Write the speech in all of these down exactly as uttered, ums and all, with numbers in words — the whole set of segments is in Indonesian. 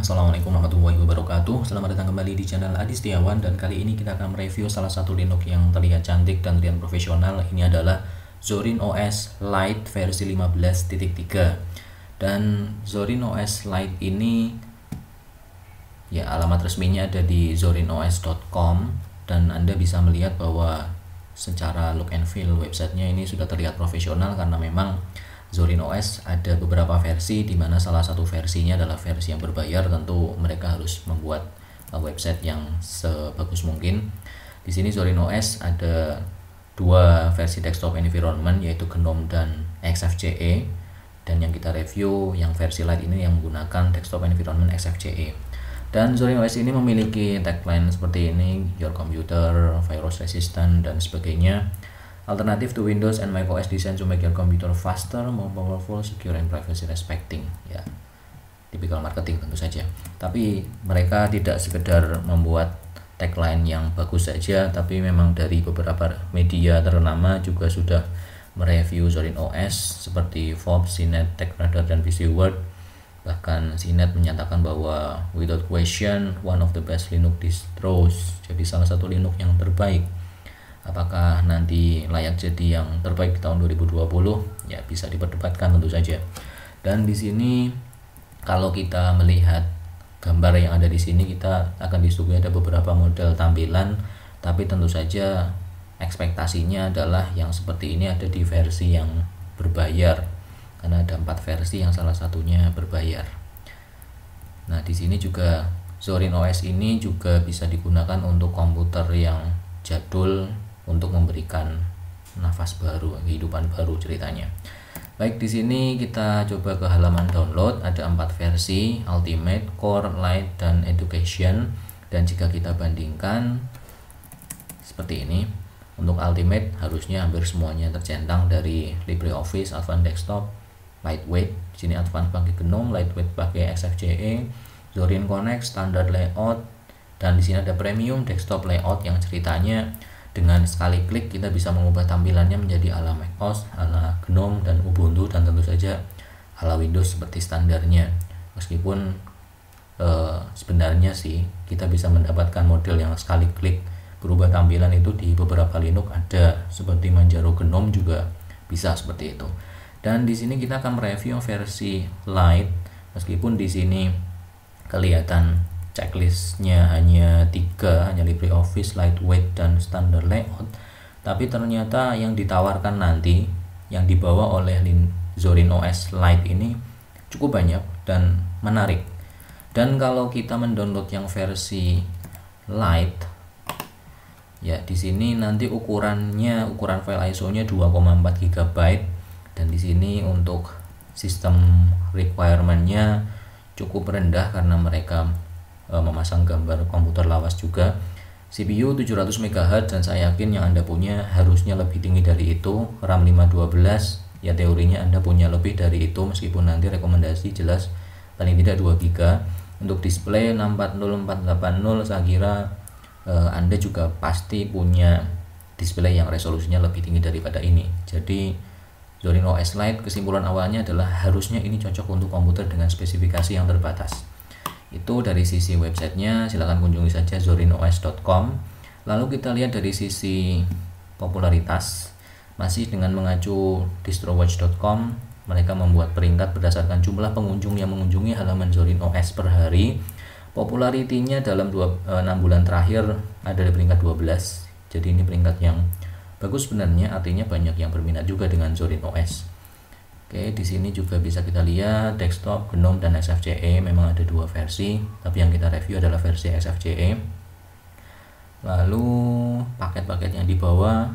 Assalamualaikum warahmatullahi wabarakatuh. Selamat datang kembali di channel Adi Setiawan, dan kali ini kita akan mereview salah satu Linux yang terlihat cantik dan terlihat profesional. Ini adalah Zorin O S Lite versi lima belas titik tiga. Dan Zorin O S Lite ini ya alamat resminya ada di zorinos dot com, dan Anda bisa melihat bahwa secara look and feel websitenya ini sudah terlihat profesional karena memang Zorin O S ada beberapa versi, di mana salah satu versinya adalah versi yang berbayar. Tentu mereka harus membuat uh, website yang sebagus mungkin. Di sini Zorin O S ada dua versi desktop environment, yaitu GNOME dan X F C E. Dan yang kita review yang versi Lite ini yang menggunakan desktop environment X F C E. Dan Zorin O S ini memiliki tagline seperti ini: your computer, virus resistant, dan sebagainya. Alternative to Windows and macOS designed to make your computer faster, more powerful, secure, and privacy respecting. Ya, tipikal marketing tentu saja. Tapi mereka tidak sekedar membuat tagline yang bagus saja, tapi memang dari beberapa media ternama juga sudah mereview Zorin O S seperti Forbes, C net, TechRadar, dan P C World. Bahkan C net menyatakan bahwa without question one of the best Linux distros, jadi salah satu Linux yang terbaik. Apakah nanti layak jadi yang terbaik di tahun dua ribu dua puluh? Ya, bisa diperdebatkan tentu saja. Dan di sini kalau kita melihat gambar yang ada di sini, kita akan disuguhi ada beberapa model tampilan, tapi tentu saja ekspektasinya adalah yang seperti ini ada di versi yang berbayar, karena ada empat versi yang salah satunya berbayar. Nah, di sini juga Zorin O S ini juga bisa digunakan untuk komputer yang jadul, untuk memberikan nafas baru, kehidupan baru ceritanya. Baik, di sini kita coba ke halaman download. Ada empat versi: Ultimate, Core, Lite, dan Education. Dan jika kita bandingkan seperti ini, untuk Ultimate harusnya hampir semuanya tercentang dari LibreOffice, Advanced Desktop, Lightweight. Di sini Advanced pakai GNOME, Lightweight pakai X F C E, Zorin Connect, Standard Layout, dan di sini ada Premium Desktop Layout yang ceritanya dengan sekali klik kita bisa mengubah tampilannya menjadi ala macOS, ala GNOME, dan Ubuntu, dan tentu saja ala Windows seperti standarnya. Meskipun eh, sebenarnya sih kita bisa mendapatkan model yang sekali klik berubah tampilan itu di beberapa Linux ada, seperti Manjaro GNOME juga bisa seperti itu. Dan di sini kita akan mereview versi Lite. Meskipun di sini kelihatan checklistnya hanya tiga, hanya LibreOffice, Lightweight, dan Standard Layout, tapi ternyata yang ditawarkan nanti, yang dibawa oleh Zorin O S Lite ini cukup banyak dan menarik. Dan kalau kita mendownload yang versi Lite, ya di sini nanti ukurannya, ukuran file I S O-nya dua koma empat giga byte, dan di sini untuk sistem requirement-nya cukup rendah karena mereka memasang gambar komputer lawas juga. C P U tujuh ratus megahertz, dan saya yakin yang Anda punya harusnya lebih tinggi dari itu. RAM lima dua belas, ya teorinya Anda punya lebih dari itu, meskipun nanti rekomendasi jelas paling tidak dua giga. Untuk display enam empat nol empat delapan nol, saya kira eh, Anda juga pasti punya display yang resolusinya lebih tinggi daripada ini. Jadi Zorin O S Lite, kesimpulan awalnya adalah harusnya ini cocok untuk komputer dengan spesifikasi yang terbatas. Itu dari sisi websitenya, silahkan kunjungi saja zorinos dot com. Lalu kita lihat dari sisi popularitas, masih dengan mengacu distrowatch dot com, mereka membuat peringkat berdasarkan jumlah pengunjung yang mengunjungi halaman Zorin O S per hari. Popularitinya dalam enam bulan terakhir ada di peringkat dua belas, jadi ini peringkat yang bagus sebenarnya, artinya banyak yang berminat juga dengan Zorin O S. Oke, di sini juga bisa kita lihat desktop, GNOME, dan X F C E. Memang ada dua versi, tapi yang kita review adalah versi X F C E. Lalu paket-paket yang dibawa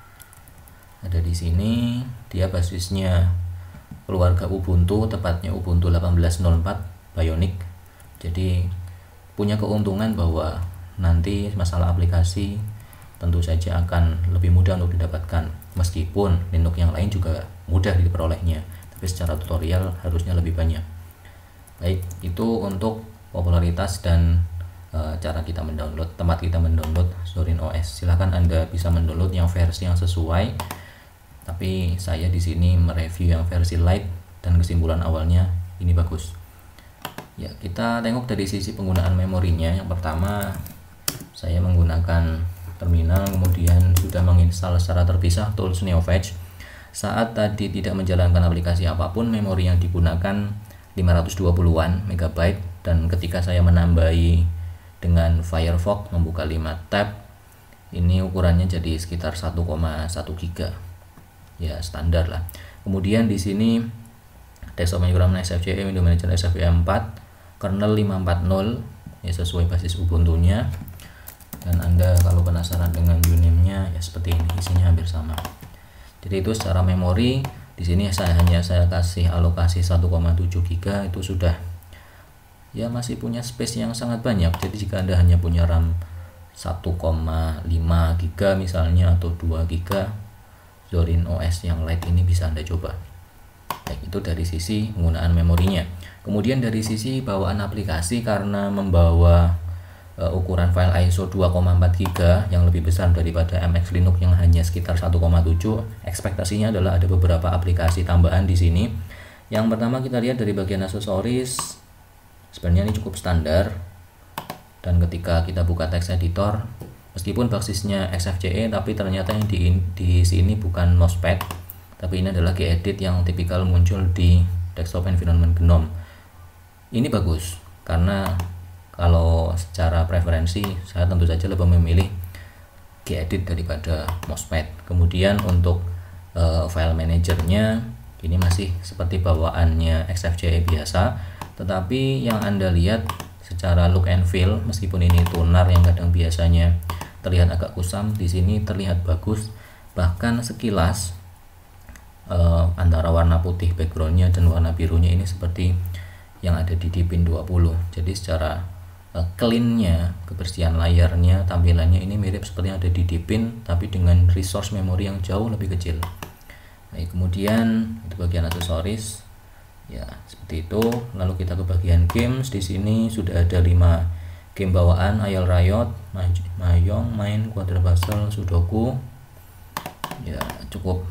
ada di sini. Dia basisnya keluarga Ubuntu, tepatnya Ubuntu delapan belas nol empat Bionic. Jadi punya keuntungan bahwa nanti masalah aplikasi tentu saja akan lebih mudah untuk didapatkan, meskipun Linux yang lain juga mudah diperolehnya, tapi secara tutorial harusnya lebih banyak. Baik, itu untuk popularitas dan e, cara kita mendownload, tempat kita mendownload Zorin O S. Silahkan Anda bisa mendownload yang versi yang sesuai, tapi saya di sini mereview yang versi Lite, dan kesimpulan awalnya ini bagus. Ya, kita tengok dari sisi penggunaan memorinya. Yang pertama, saya menggunakan terminal, kemudian sudah menginstal secara terpisah tools NeoFetch. Saat tadi tidak menjalankan aplikasi apapun, memori yang digunakan lima ratus dua puluhan megabyte, dan ketika saya menambahi dengan Firefox membuka lima tab, ini ukurannya jadi sekitar satu koma satu giga. Ya, standar lah. Kemudian di sini desktop environment S F C E, Windows Manager S F C E empat, kernel lima empat nol, ya sesuai basis Ubuntu-nya. Dan Anda kalau penasaran dengan uname-nya, ya seperti ini, isinya hampir sama. Jadi itu secara memori. Di sini saya hanya saya kasih alokasi satu koma tujuh giga, itu sudah ya masih punya space yang sangat banyak. Jadi jika Anda hanya punya RAM satu koma lima giga misalnya atau dua giga, Zorin O S yang Lite ini bisa Anda coba. Baik, itu dari sisi penggunaan memorinya. Kemudian dari sisi bawaan aplikasi, karena membawa uh, ukuran file I S O dua koma empat giga yang lebih besar daripada M X Linux yang hanya sekitar satu koma tujuh, ekspektasinya adalah ada beberapa aplikasi tambahan di sini. Yang pertama kita lihat dari bagian aksesoris, sebenarnya ini cukup standar. Dan ketika kita buka text editor, meskipun basisnya X F C E, tapi ternyata yang di, di sini bukan mousepad, tapi ini adalah gedit yang tipikal muncul di desktop environment GNOME. Ini bagus, karena kalau secara preferensi saya tentu saja lebih memilih gedit daripada mousepad. Kemudian untuk uh, file manajernya, ini masih seperti bawaannya X F C E biasa, tetapi yang Anda lihat secara look and feel, meskipun ini tunar yang kadang biasanya terlihat agak kusam, di sini terlihat bagus. Bahkan sekilas uh, antara warna putih backgroundnya dan warna birunya ini seperti yang ada di Deepin dua puluh. Jadi secara uh, clean-nya, kebersihan layarnya, tampilannya ini mirip seperti yang ada di Deepin, tapi dengan resource memori yang jauh lebih kecil. Baik, kemudian itu bagian aksesoris. Ya, seperti itu. Lalu kita ke bagian games. Di sini sudah ada lima game bawaan: Isle Riot, Mahjong, Main, Quadra Puzzle, Sudoku. Ya, cukup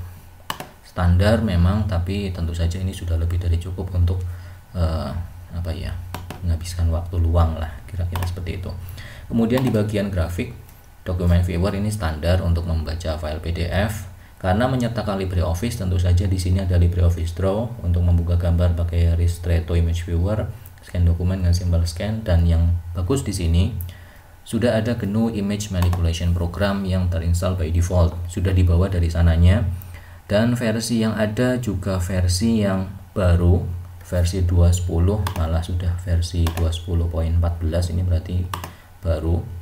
standar memang, tapi tentu saja ini sudah lebih dari cukup untuk uh, apa ya, menghabiskan waktu luang lah, kira-kira seperti itu. Kemudian di bagian grafik, Document Viewer ini standar untuk membaca file P D F. Karena menyertakan LibreOffice, tentu saja di sini ada LibreOffice Draw untuk membuka gambar pakai Ristretto Image Viewer, scan dokumen dengan simbol scan, dan yang bagus di sini sudah ada G N U Image Manipulation Program yang terinstall by default, sudah dibawa dari sananya. Dan versi yang ada juga versi yang baru, versi dua titik sepuluh, malah sudah versi dua titik sepuluh titik empat belas, ini berarti baru.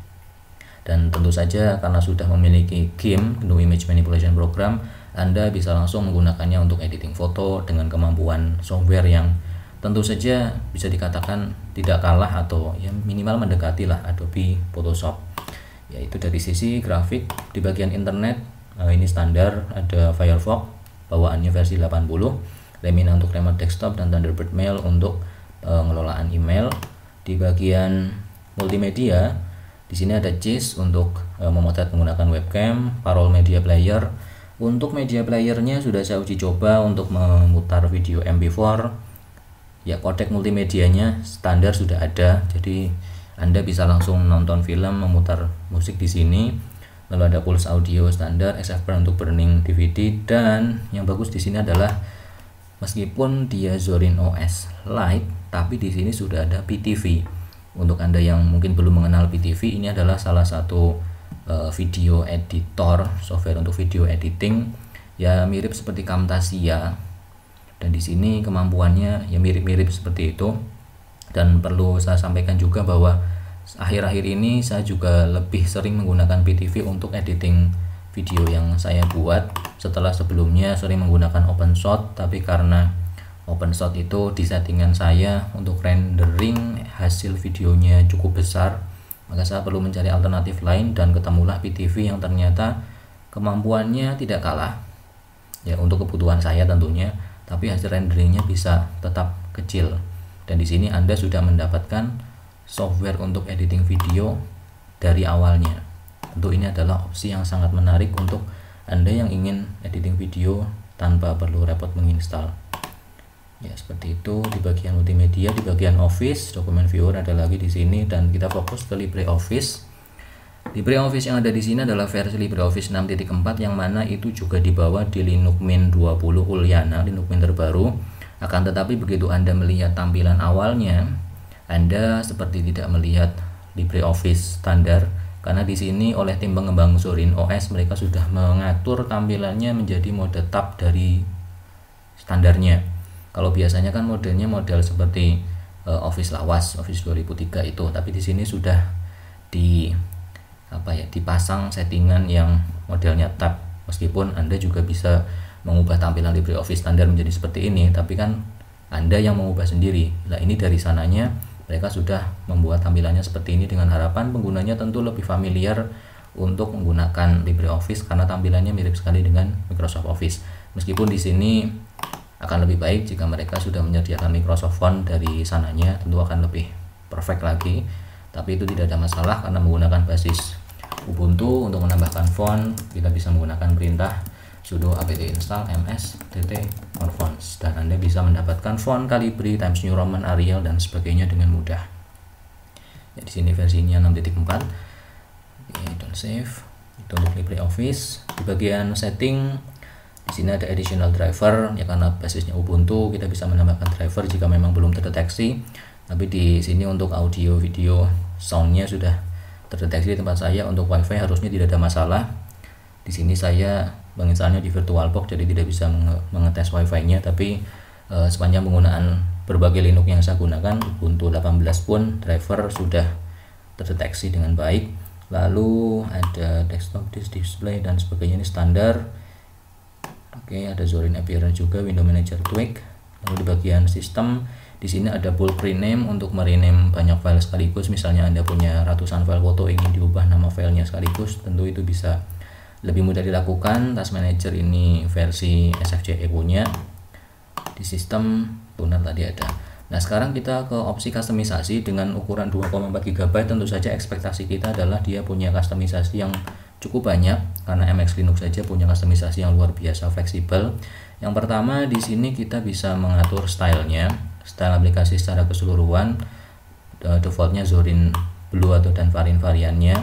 Dan tentu saja karena sudah memiliki game G N U Image Manipulation Program, Anda bisa langsung menggunakannya untuk editing foto dengan kemampuan software yang tentu saja bisa dikatakan tidak kalah atau ya minimal mendekati lah Adobe Photoshop. Yaitu dari sisi grafik. Di bagian internet, nah ini standar, ada Firefox bawaannya versi delapan puluh, Lemina untuk remote desktop, dan Thunderbird Mail untuk pengelolaan uh, email. Di bagian multimedia, di sini ada Cheese untuk e, memotret menggunakan webcam, Parol Media Player. Untuk media playernya sudah saya uji coba untuk memutar video M P empat. Ya, kodek multimedianya standar sudah ada, jadi Anda bisa langsung nonton film, memutar musik di sini. Lalu ada Pulse Audio standar, X F Burn untuk burning D V D, dan yang bagus di sini adalah meskipun dia Zorin O S Lite, tapi di sini sudah ada P T V. Untuk Anda yang mungkin belum mengenal P T V, ini adalah salah satu uh, video editor, software untuk video editing, ya mirip seperti Camtasia. Dan di sini kemampuannya ya mirip-mirip seperti itu. Dan perlu saya sampaikan juga bahwa akhir-akhir ini saya juga lebih sering menggunakan P T V untuk editing video yang saya buat. Setelah sebelumnya sering menggunakan OpenShot, tapi karena OpenShot itu di settingan saya untuk rendering hasil videonya cukup besar, maka saya perlu mencari alternatif lain, dan ketemulah P T V yang ternyata kemampuannya tidak kalah ya untuk kebutuhan saya tentunya, tapi hasil renderingnya bisa tetap kecil. Dan di sini Anda sudah mendapatkan software untuk editing video dari awalnya. Tentu ini adalah opsi yang sangat menarik untuk Anda yang ingin editing video tanpa perlu repot menginstal. Ya, seperti itu. Di bagian multimedia, di bagian Office, dokumen viewer ada lagi di sini, dan kita fokus ke LibreOffice. LibreOffice yang ada di sini adalah versi LibreOffice enam titik empat yang mana itu juga dibawa di Linux Mint dua puluh Ulyana, Linux Mint terbaru. Akan tetapi begitu Anda melihat tampilan awalnya, Anda seperti tidak melihat LibreOffice standar, karena di sini oleh tim pengembang Zorin O S mereka sudah mengatur tampilannya menjadi mode tab dari standarnya. Kalau biasanya kan modenya model seperti uh, Office lawas, Office dua ribu tiga itu, tapi di sini sudah di apa ya, dipasang settingan yang modelnya tab. Meskipun Anda juga bisa mengubah tampilan LibreOffice standar menjadi seperti ini, tapi kan Anda yang mengubah sendiri. Nah, ini dari sananya mereka sudah membuat tampilannya seperti ini dengan harapan penggunanya tentu lebih familiar untuk menggunakan LibreOffice karena tampilannya mirip sekali dengan Microsoft Office. Meskipun di sini akan lebih baik jika mereka sudah menyediakan Microsoft Font dari sananya, tentu akan lebih perfect lagi. Tapi itu tidak ada masalah karena menggunakan basis Ubuntu. Untuk menambahkan font kita bisa menggunakan perintah sudo apt install ms dt more fonts, dan Anda bisa mendapatkan font Calibri, Times New Roman, Arial dan sebagainya dengan mudah. Ya, di sini versinya enam titik empat. Oke, don't save. Itu untuk LibreOffice. Di bagian setting di sini ada additional driver, ya karena basisnya Ubuntu kita bisa menambahkan driver jika memang belum terdeteksi. Tapi di sini untuk audio, video, soundnya sudah terdeteksi di tempat saya. Untuk WiFi harusnya tidak ada masalah. Di sini saya menginstalnya di VirtualBox, jadi tidak bisa mengetes WiFi-nya. Tapi eh, sepanjang penggunaan berbagai Linux yang saya gunakan, Ubuntu delapan belas pun driver sudah terdeteksi dengan baik. Lalu ada desktop disk display dan sebagainya, ini standar. Oke, ada Zorin Appearance juga, Window Manager Tweak. Lalu di bagian sistem, di sini ada bulk rename untuk merename banyak file sekaligus. Misalnya Anda punya ratusan file foto ingin diubah nama filenya sekaligus, tentu itu bisa lebih mudah dilakukan. Task Manager ini versi S F C E punya. Di sistem tuner tadi ada. Nah, sekarang kita ke opsi kustomisasi dengan ukuran dua koma empat giga byte. Tentu saja ekspektasi kita adalah dia punya kustomisasi yang cukup banyak karena M X Linux saja punya kustomisasi yang luar biasa fleksibel. Yang pertama di sini kita bisa mengatur stylenya, style aplikasi secara keseluruhan. Defaultnya Zorin Blue atau dan varian-variannya.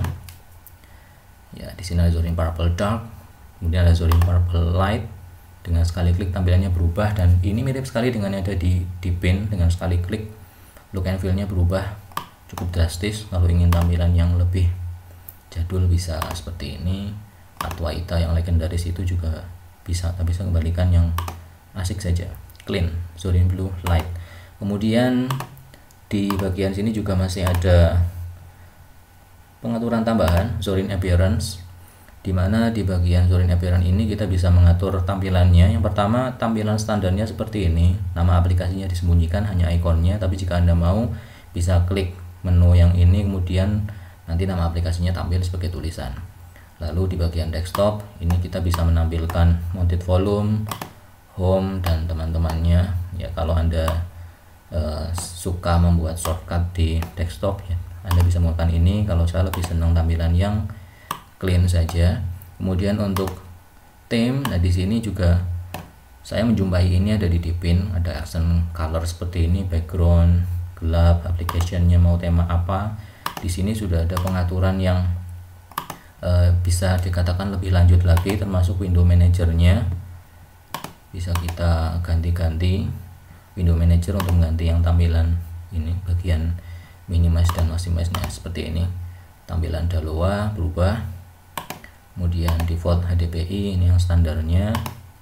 Ya, di sini ada Zorin Purple Dark, kemudian ada Zorin Purple Light. Dengan sekali klik tampilannya berubah, dan ini mirip sekali dengan yang ada di Deepin. Dengan sekali klik look and feel-nya berubah cukup drastis. Kalau ingin tampilan yang lebih jadul bisa seperti ini. Atwaita yang legendaris itu juga bisa, tapi saya kembalikan yang asik saja, clean, Zorin Blue Light. Kemudian di bagian sini juga masih ada pengaturan tambahan Zorin Appearance, di mana di bagian Zorin Appearance ini kita bisa mengatur tampilannya. Yang pertama, tampilan standarnya seperti ini, nama aplikasinya disembunyikan, hanya ikonnya. Tapi jika Anda mau bisa klik menu yang ini, kemudian nanti nama aplikasinya tampil sebagai tulisan. Lalu di bagian desktop ini kita bisa menampilkan mounted volume, home dan teman-temannya. Ya, kalau Anda uh, suka membuat shortcut di desktop, ya Anda bisa menggunakan ini. Kalau saya lebih senang tampilan yang clean saja. Kemudian untuk theme, nah di sini juga saya menjumpai ini ada di Deepin, ada accent color seperti ini, background gelap, application-nya mau tema apa. Di sini sudah ada pengaturan yang uh, bisa dikatakan lebih lanjut lagi, termasuk window manajernya. Bisa kita ganti-ganti window manager untuk mengganti yang tampilan ini, bagian minimize dan maximize-nya seperti ini. Tampilan Daloa berubah. Kemudian default H D P I ini yang standarnya,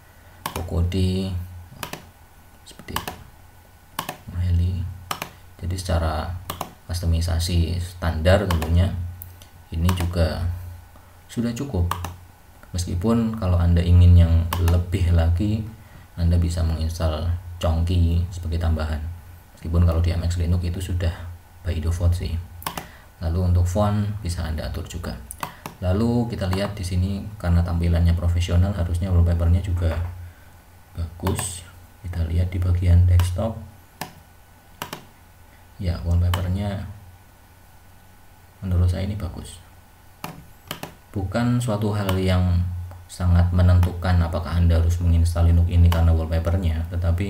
Pocodi seperti itu. Heli. Jadi secara kustomisasi standar tentunya ini juga sudah cukup. Meskipun kalau Anda ingin yang lebih lagi, Anda bisa menginstal Chonky sebagai tambahan. Meskipun kalau di M X Linux itu sudah by default sih. Lalu untuk font bisa Anda atur juga. Lalu kita lihat di sini, karena tampilannya profesional, harusnya wallpapernya juga bagus. Kita lihat di bagian desktop. Ya, wallpapernya menurut saya ini bagus. Bukan suatu hal yang sangat menentukan apakah Anda harus menginstal Linux ini karena wallpapernya, tetapi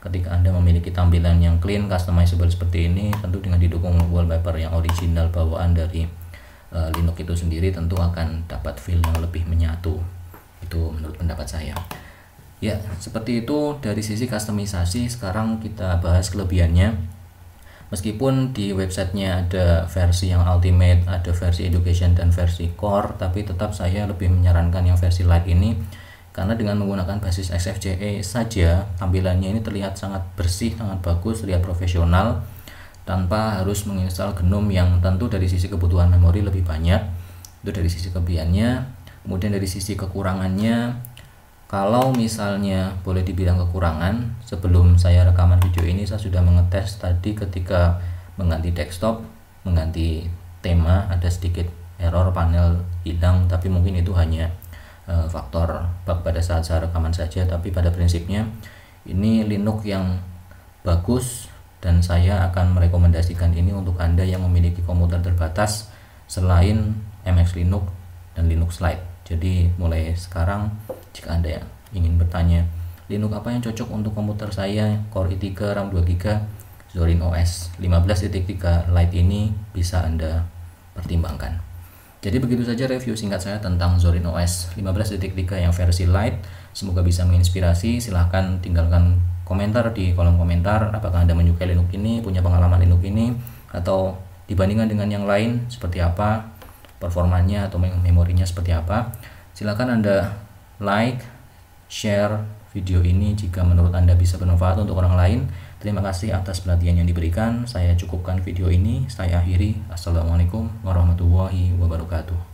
Ketika Anda memiliki tampilan yang clean, customizable seperti ini, tentu dengan didukung wallpaper yang original bawaan dari uh, Linux itu sendiri, tentu akan dapat feel yang lebih menyatu. Itu menurut pendapat saya. Ya, seperti itu dari sisi customisasi. Sekarang kita bahas kelebihannya. Meskipun di websitenya ada versi yang ultimate, ada versi education dan versi core, tapi tetap saya lebih menyarankan yang versi light ini, karena dengan menggunakan basis X F C E saja tampilannya ini terlihat sangat bersih, sangat bagus, terlihat profesional tanpa harus menginstal GNOME yang tentu dari sisi kebutuhan memori lebih banyak. Itu dari sisi kelebihannya. Kemudian dari sisi kekurangannya, kalau misalnya boleh dibilang kekurangan, sebelum saya rekaman video ini saya sudah mengetes tadi ketika mengganti desktop, mengganti tema, ada sedikit error, panel hilang, tapi mungkin itu hanya faktor bug pada saat saya rekaman saja. Tapi pada prinsipnya ini Linux yang bagus, dan saya akan merekomendasikan ini untuk Anda yang memiliki komputer terbatas selain M X Linux dan Linux Lite. Jadi mulai sekarang jika Anda ingin bertanya Linux apa yang cocok untuk komputer saya, Core i tiga, RAM dua giga, Zorin O S lima belas titik tiga Lite ini bisa Anda pertimbangkan. Jadi begitu saja review singkat saya tentang Zorin O S lima belas titik tiga yang versi Lite. Semoga bisa menginspirasi. Silahkan tinggalkan komentar di kolom komentar. Apakah Anda menyukai Linux ini, punya pengalaman Linux ini, atau dibandingkan dengan yang lain seperti apa performanya atau memorinya seperti apa. Silahkan Anda like, share video ini jika menurut Anda bisa bermanfaat untuk orang lain. Terima kasih atas perhatian yang diberikan. Saya cukupkan video ini. Saya akhiri. Assalamualaikum warahmatullahi wabarakatuh.